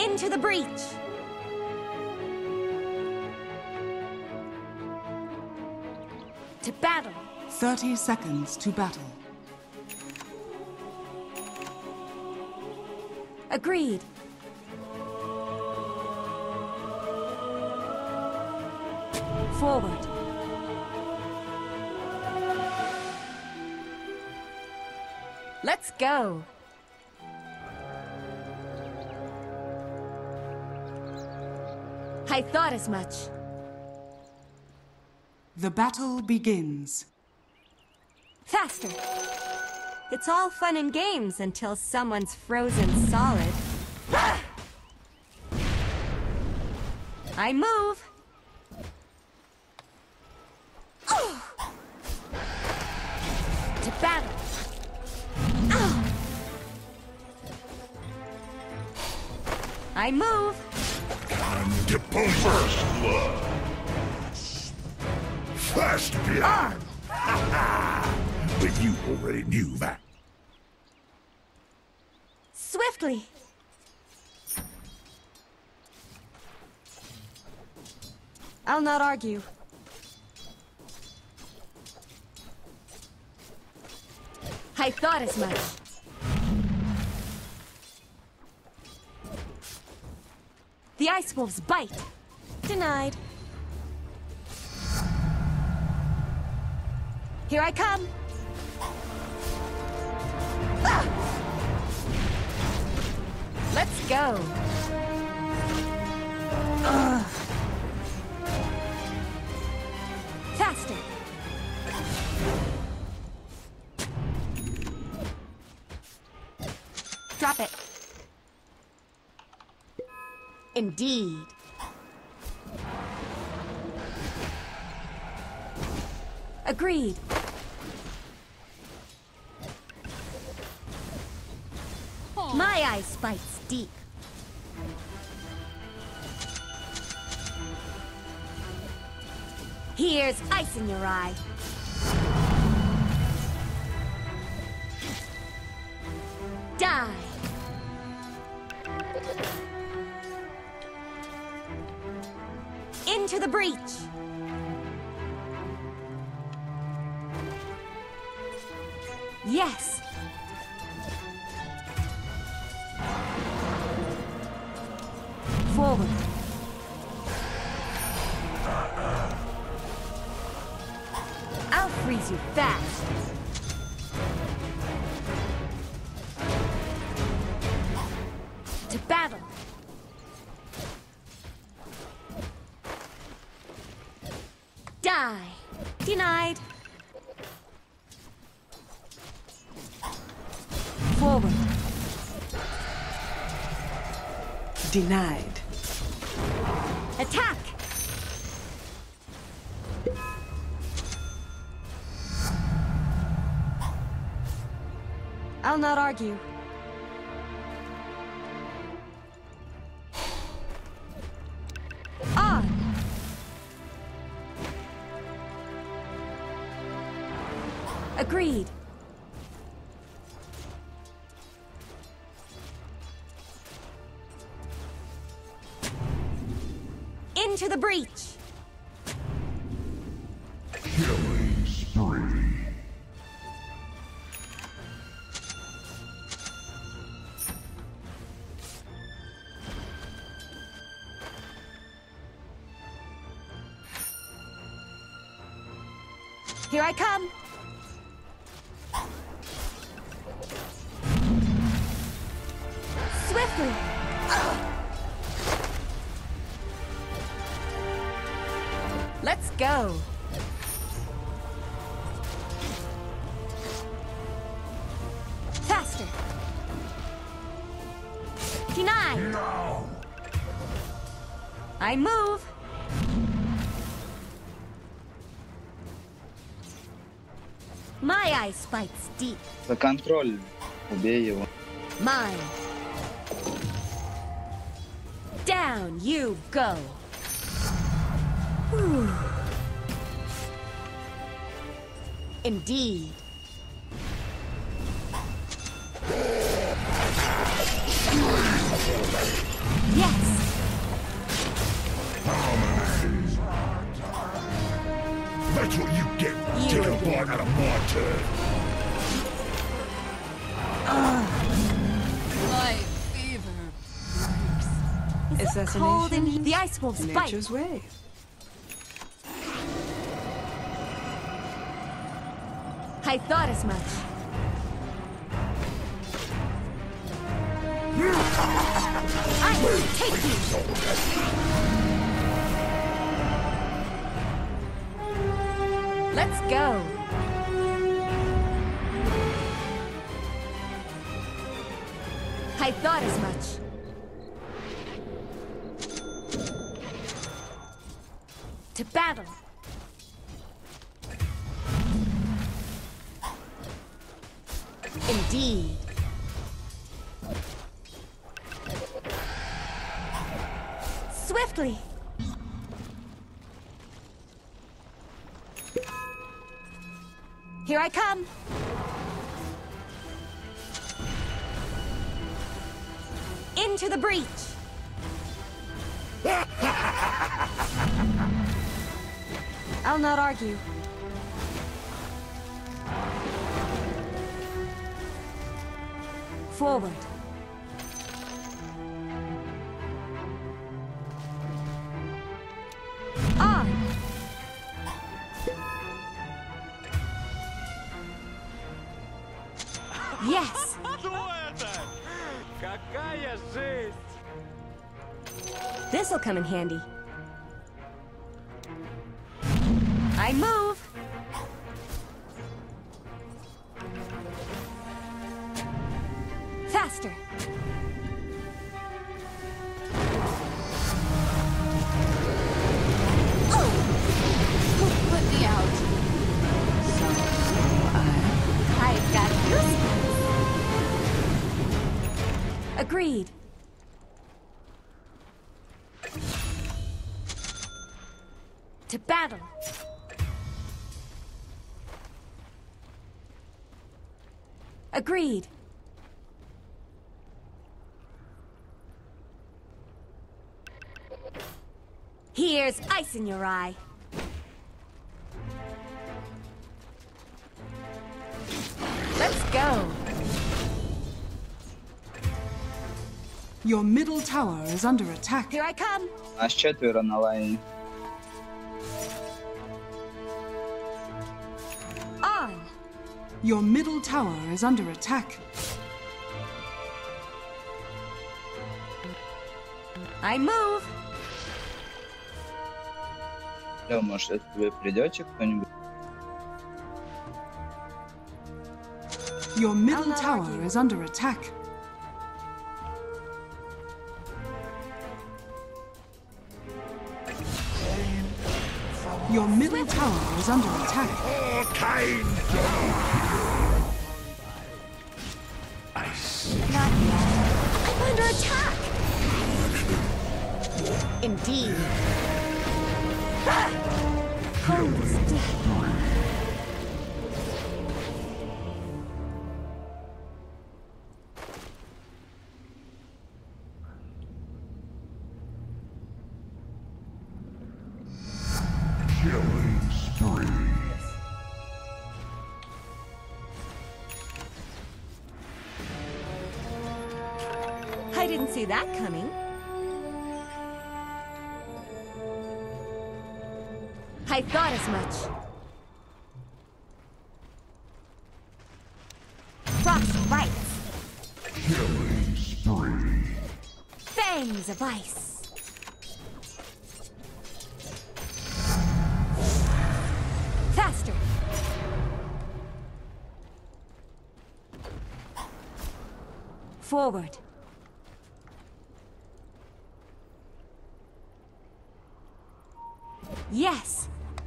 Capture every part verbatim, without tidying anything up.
Into the breach! To battle! Thirty seconds to battle. Agreed. Forward. Let's go. I thought as much. The battle begins. Faster. It's all fun and games until someone's frozen solid. I move. To battle. I move. Time to pull first blood. Fast behind. But you already knew that. Swiftly. I'll not argue. I thought as much. The ice wolves bite. Denied. Here I come. Ah! Let's go. Ugh. Faster. Drop it. Indeed. Agreed. My eye spites deep. Here's ice in your eye. Die. Into the breach. Yes. Forward. I'll freeze you fast. To battle. Die. Denied. Forward. Denied. Attack! I'll not argue. On! Agreed. Into the breach. Killing spree. Here I come. Swiftly. Let's go. Faster. Deny. No. I move. My eye spikes deep. The control. Убей его. Mine. Down you go. Whew. Indeed. Yes. That's what you get. You Take a again. bite out of my turd. My fever. Is it cold in here? The ice wolves bite. Nature's way. I thought as much. I will take you. Let's go. I thought as much. To battle. Indeed. Swiftly. Here I come. Into the breach. I'll not argue. Forward. On. Yes. Какая жизнь! This'll come in handy. I move. Faster. Who put me out? So I. I've got goosebumps. Agreed. To battle. Agreed. Here's ice in your eye. Let's go. Your middle tower is under attack. Here I come. Нас четверо на лайне. On. Your middle tower is under attack. I move. Лё, может, это вы придете кто-нибудь? Your middle I'll not tower argue. is under attack. Your middle tower is under attack. Arcane! Not yet. I'm under attack. Indeed. Ah! Home is dead. Killing spree. I didn't see that coming. I thought as much. Frost bites. Killing spree. Fangs of ice. Faster. Forward. Yes.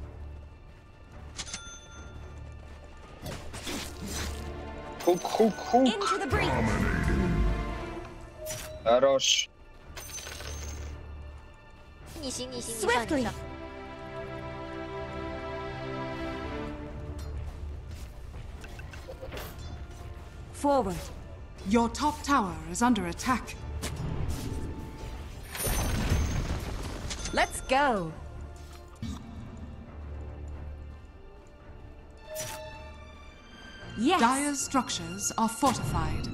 Хук, хук, хук. Into the breach. Хорош. 逆行逆行，你上你 Swiftly. 上。 Forward. Your top tower is under attack. Let's go. Yes. Dire's structures are fortified.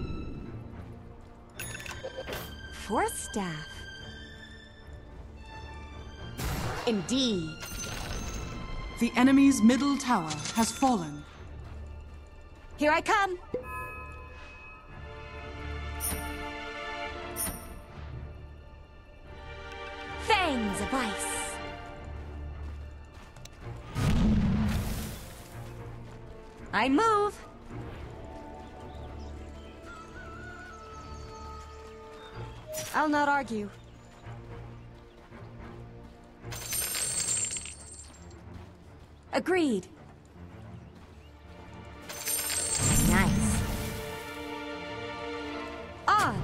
Force staff. Indeed. The enemy's middle tower has fallen. Here I come. Fangs of ice. I move. I'll not argue. Agreed. Nice. On.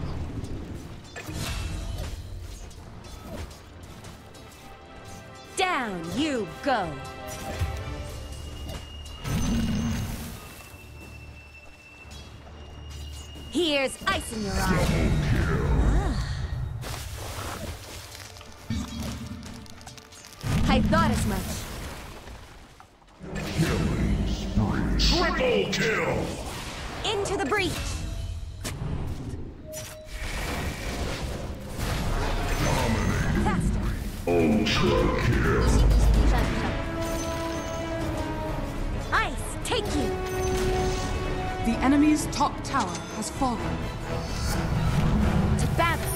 Down you go. Here's ice in your eye. Ah. I thought as much. Triple kill! Into the breach. Faster. Ultra kill! 逆袭逆袭逆上逆上。 Ice, take you. The enemy's top tower has fallen. To battle.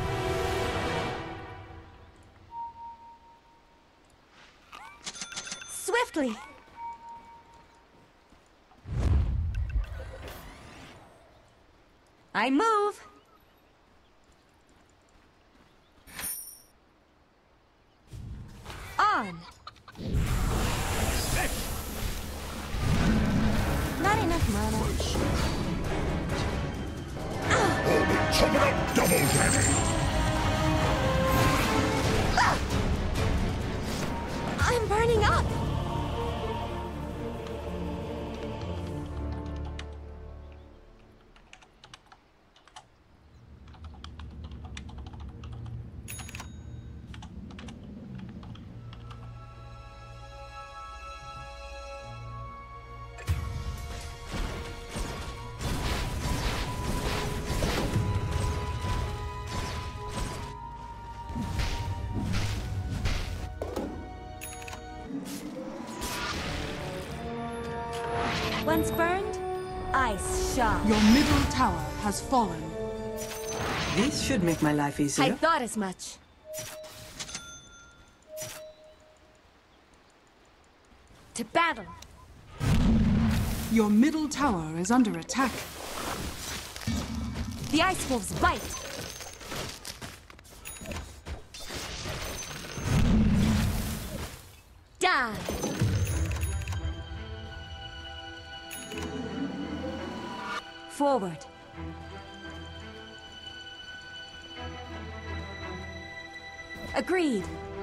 Swiftly. I move. On. Not enough mana. Chop it up, double damage! Ah! I'm burning up. Once burned, ice shot. Your middle tower has fallen. This should make my life easier. I thought as much. To battle. Your middle tower is under attack. The ice wolves bite. Die. Forward. Agreed.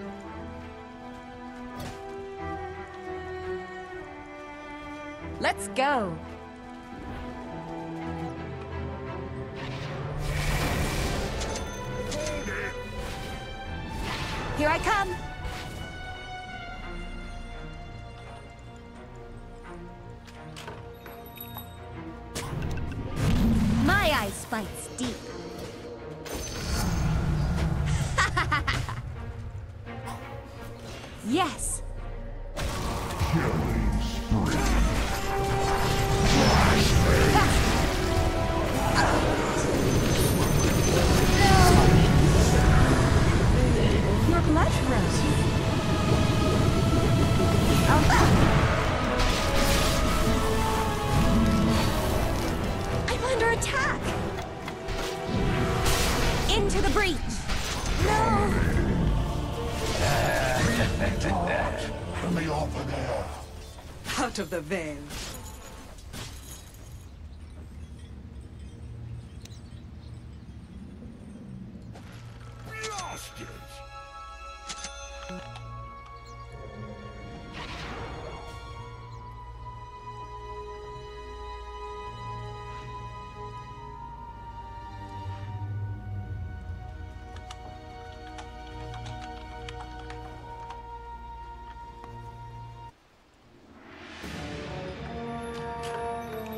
Let's go. Here I come. My ice bites deep. Yes. Killing spree. Your blood rose. Oh. I'm under attack. Into the breach. No. Let me open there. Out of the veil. Bastards!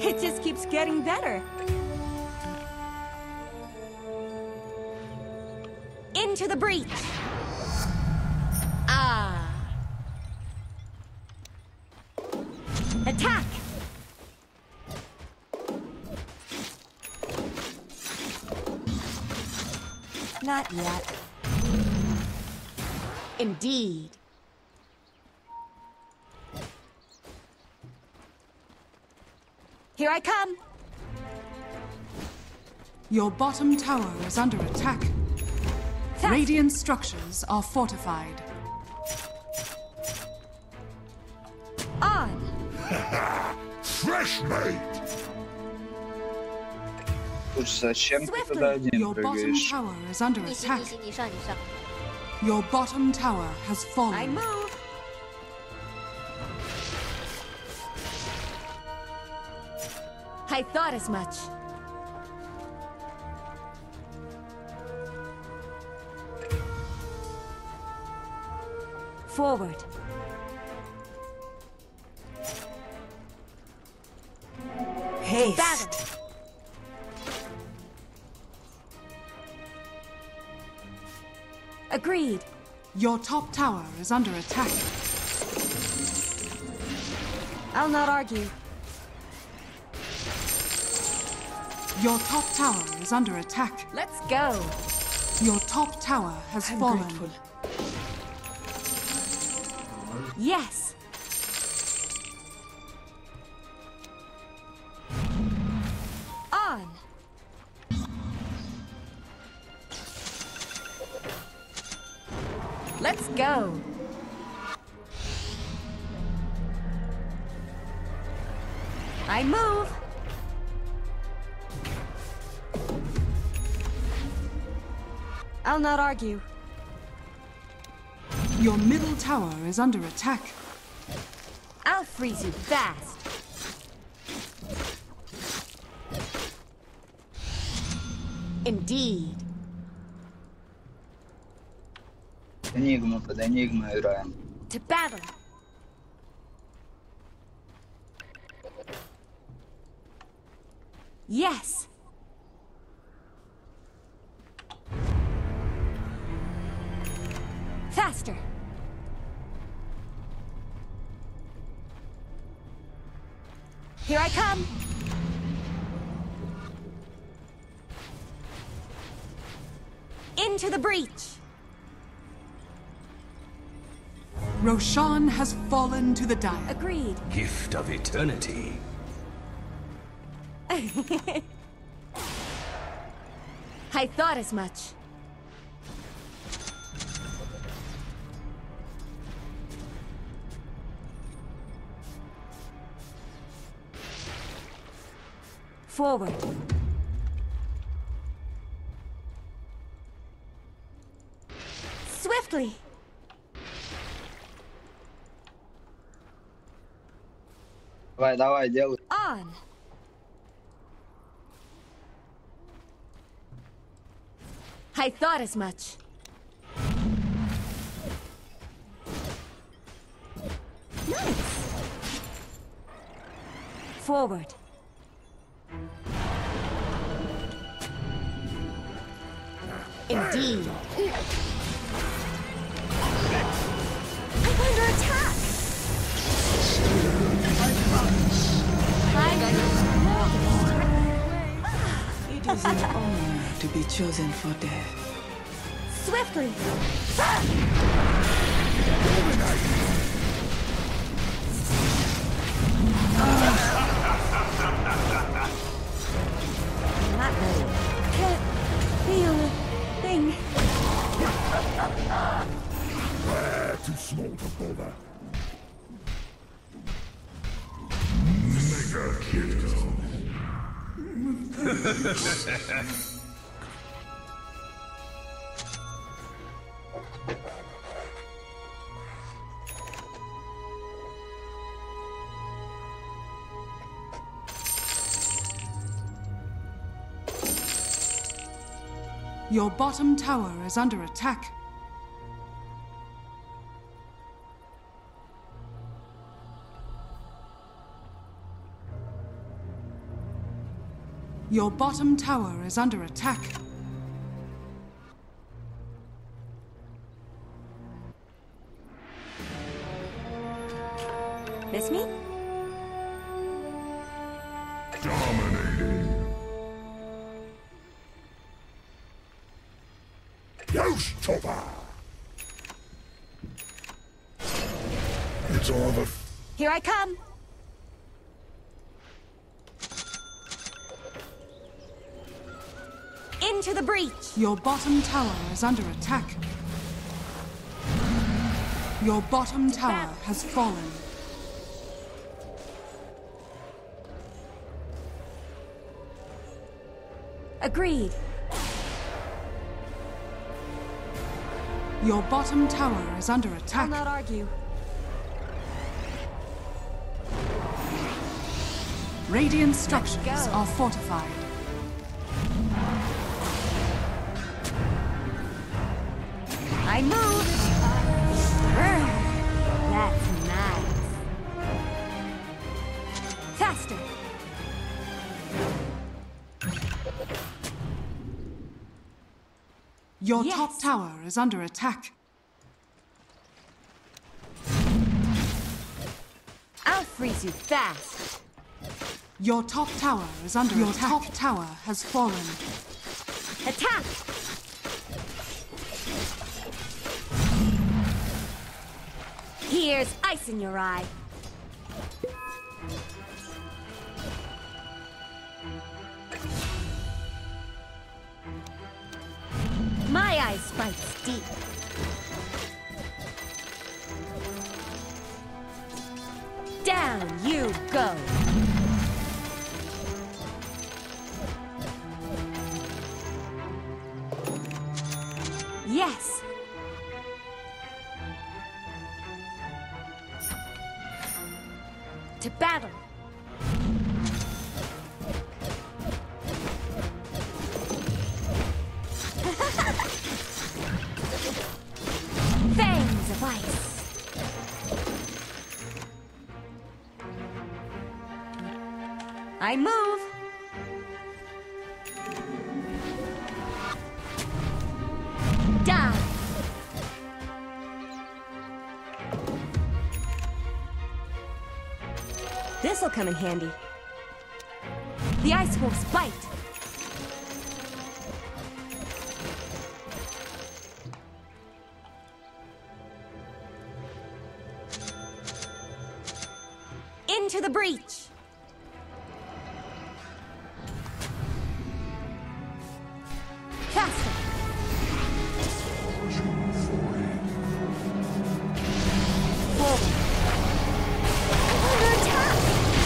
It just keeps getting better. Into the breach. Ah. Attack. Not yet. Indeed. Here I come. Your bottom tower is under attack. Fast. Radiant structures are fortified. On. Fresh mate! Уж зачем ты Swiftly. туда один Your bottom прыгаешь? tower is under 你行 attack. 你行，你上你上。 Your bottom tower has I fallen. move. I thought as much. Forward. Haste. Battle. Agreed. Your top tower is under attack. I'll not argue. Your top tower is under attack. Let's go. Your top tower has I'm fallen. grateful. Yes. On. Let's go. I move. I'll not argue. Your middle tower is under attack. I'll freeze you fast. Indeed. Enigma, под Enigma играем. To battle. Yes. Faster. Here I come. Into the breach. Roshan has fallen to the dire. Agreed. Gift of eternity. I thought as much. Forward. Swiftly. Давай, давай, делай. On. I thought as much. Nice. Forward. Indeed. I'm under attack. It is an honor to be chosen for death. Swiftly. I'm not ready. Can't feel a thing. Where too small to bother. Mega kill. Your bottom tower is under attack. Your bottom tower is under attack. Miss me? Dominating. Ghost chopper. It's all the. Here I come! Into the breach! Your bottom tower is under attack. Your bottom tower has fallen. Agreed. Your bottom tower is under I'll attack. not argue. Radiant structures go. are fortified. I move! Brr. That's nice. Faster! Your Yes. top tower is under attack. I'll freeze you fast! Your top tower is under Your attack. Your top tower has fallen. Attack! Here's ice in your eye. My eye spikes deep. Down you go. Yes. To battle. Fangs of ice. I move. Die. This'll come in handy. The ice wolf's bite. Into the breach. Faster. Forward. Under attack.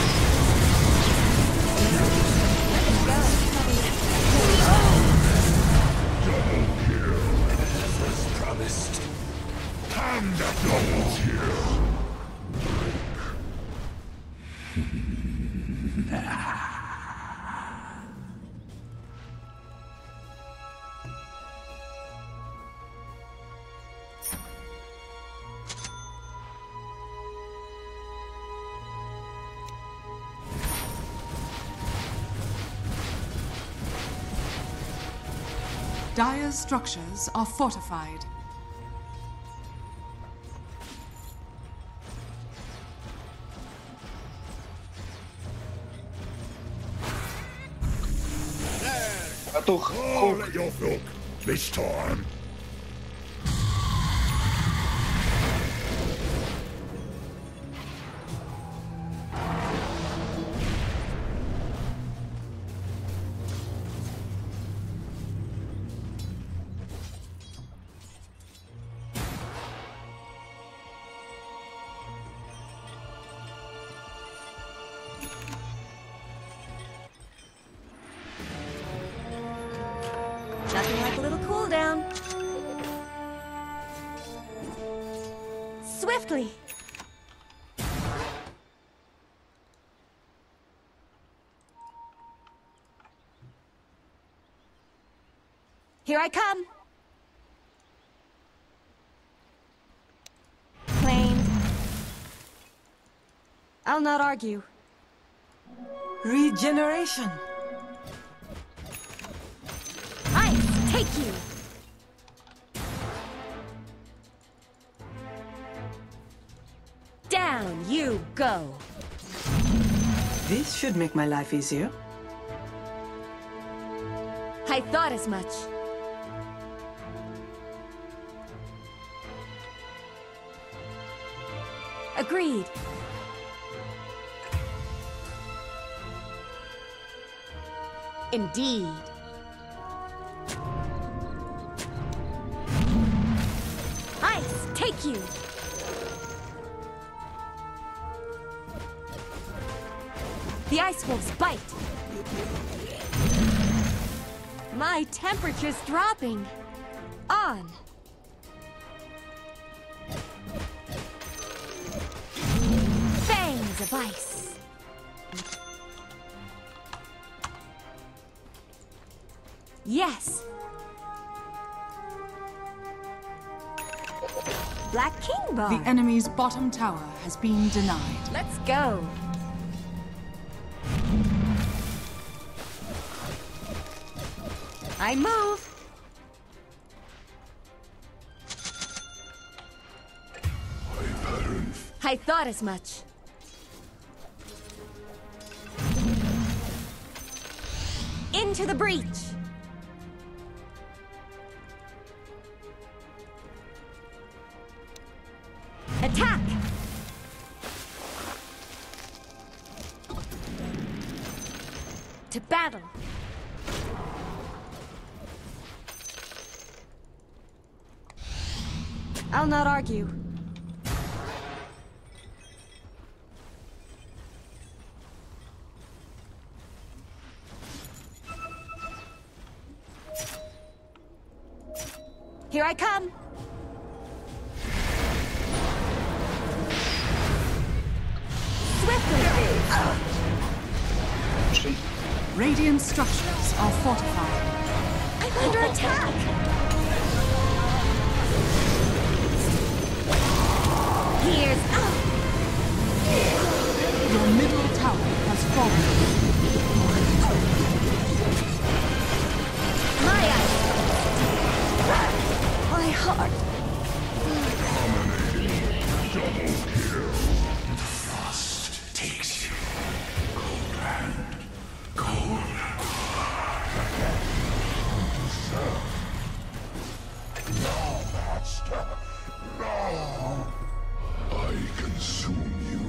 Double kill. As promised. And a double kill. Dire's structures are fortified. Петух, Oh, let your milk this time. Nothing like a little cool down. Swiftly. Here I come. Claimed. I'll not argue. Regeneration. take you! Down you go! This should make my life easier. I thought as much. Agreed. Indeed. Ice, take you! The ice wolves bite. My temperature's dropping. On. Fangs of ice. Yes. Black King Bar. The enemy's bottom tower has been denied. Let's go. I move. I thought as much. Into the breach. Attack! To battle. I'll not argue. Here I come! Swiftly! Radiant structures are fortified. I'm under attack! Here's up! Your middle tower has fallen. My eyes! My heart! Double kill. The frost takes you. Cold hand. Cold. No, master. No. I consume you.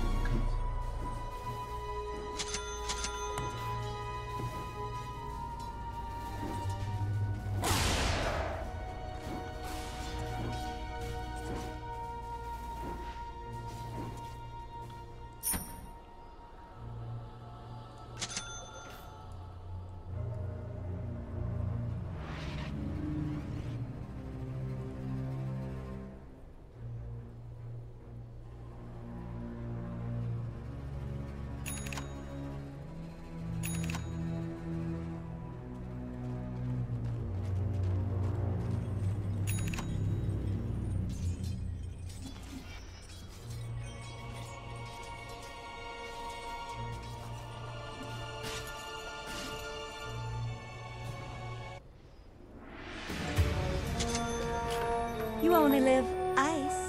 You only live ice.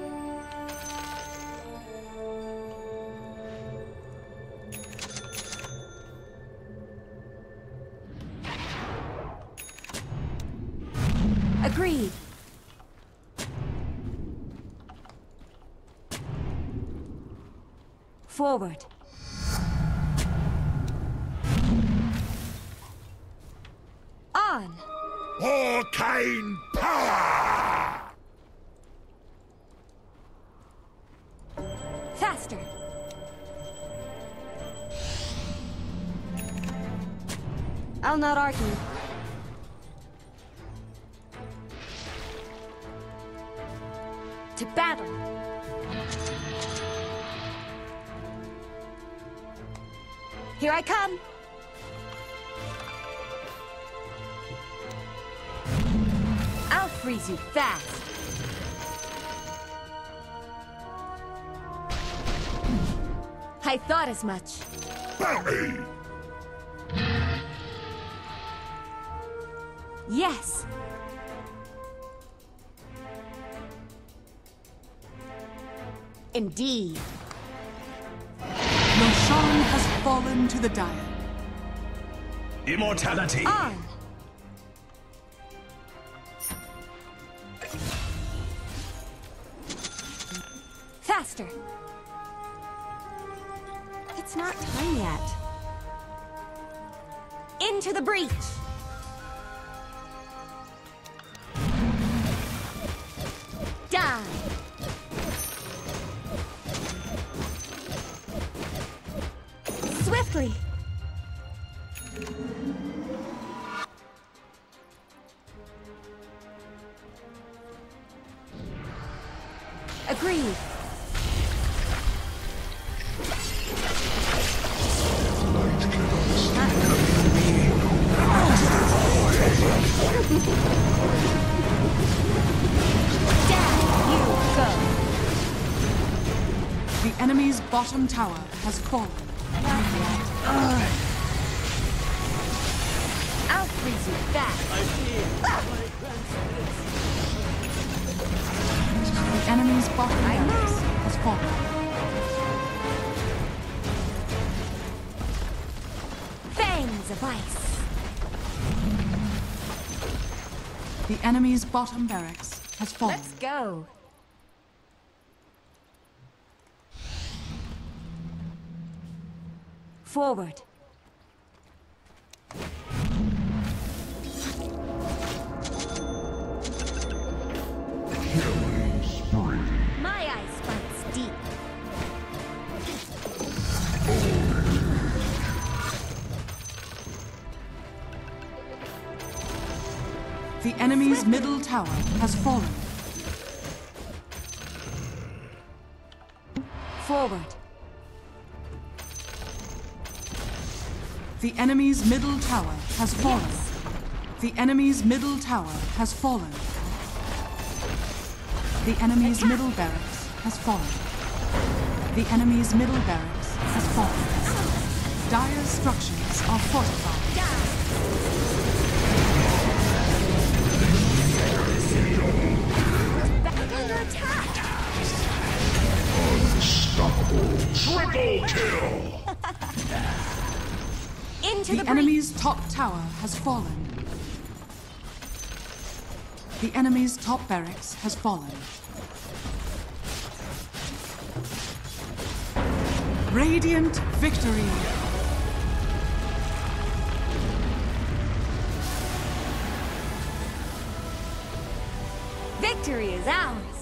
Agreed. Forward. On. Arcane power! Faster. I'll not argue. To battle. Here I come. I'll freeze you fast. I thought as much. Bane! Yes. Indeed. Your Shaman has fallen to the dire. Immortality! On! Faster! It's not time yet. Into the breach! Die! Swiftly! Agreed. The enemy's bottom tower has fallen. I'll freeze you back. The enemy's bottom barracks has fallen. Fangs of ice. The enemy's bottom barracks has fallen. Let's go. Forward. My eye spikes deep. The enemy's middle tower has fallen. Forward. The enemy's middle tower has fallen. The enemy's middle tower has fallen. The enemy's middle barracks has fallen. The enemy's middle barracks has fallen. Dire structures are fortified. Back under attack. Unstoppable. Triple kill! Into The the breach. enemy's top tower has fallen. The enemy's top barracks has fallen. Radiant victory! Victory is ours.